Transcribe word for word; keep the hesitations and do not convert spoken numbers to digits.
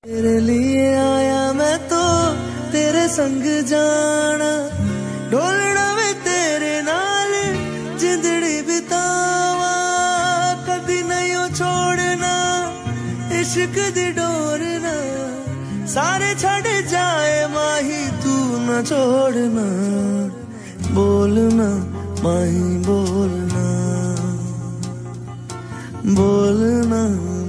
तेरे लिए आया मैं तो तेरे संग जाना, ढोलना वे तेरे नाल जिंदड़ी बितावा, कदी नहीं छोड़ना इश्क दी डोरना, सारे छड़ जाए माही तू न छोड़ना, बोलना माही बोलना, बोलना।